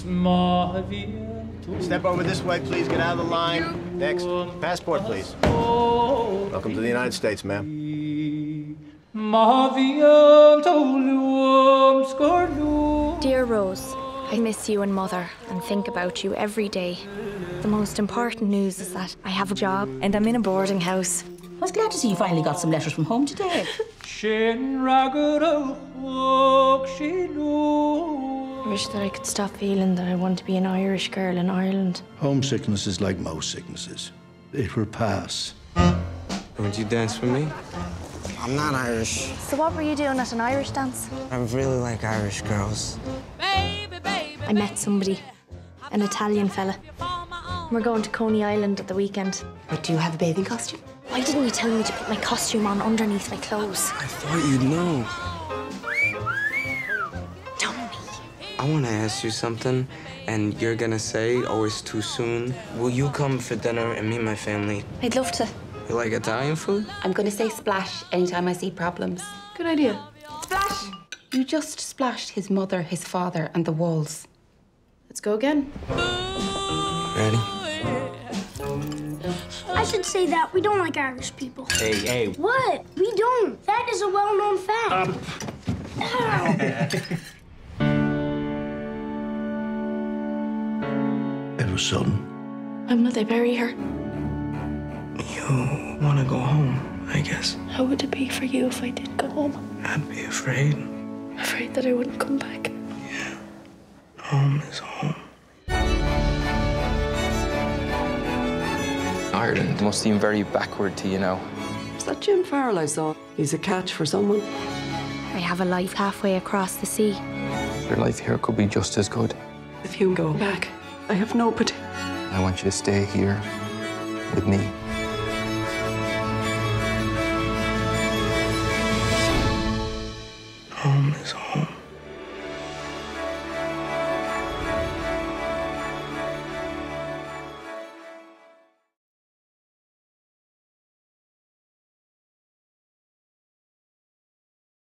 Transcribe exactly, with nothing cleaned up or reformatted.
Step over this way, please. Get out of the line. Next. Passport, please. Welcome to the United States, ma'am. Dear Rose, I miss you and Mother and think about you every day. The most important news is that I have a job and I'm in a boarding house. I was glad to see you finally got some letters from home today. I wish that I could stop feeling that I want to be an Irish girl in Ireland. Homesickness is like most sicknesses. It will pass. Would you dance with me? I'm not Irish. So what were you doing at an Irish dance? I really like Irish girls. I met somebody, an Italian fella. We're going to Coney Island at the weekend. But do you have a bathing costume? Why didn't you tell me to put my costume on underneath my clothes? I thought you'd know. Tell me. I want to ask you something, and you're gonna say, oh, it's too soon. Will you come for dinner and meet my family? I'd love to. You like Italian food? I'm going to say splash anytime I see problems. Good idea. Splash! You just splashed his mother, his father, and the walls. Let's go again. Ready? I should say that we don't like Irish people. Hey, hey. What? We don't. That is a well-known fact. Um. It was sudden. When will they bury her? You want to go home, I guess. How would it be for you if I did go home? I'd be afraid. Afraid that I wouldn't come back. Yeah. Home is home. Ireland must seem very backward to you now. Is that Jim Farrell I saw? He's a catch for someone. I have a life halfway across the sea. Your life here could be just as good. If you go back, I have nobody. I want you to stay here with me.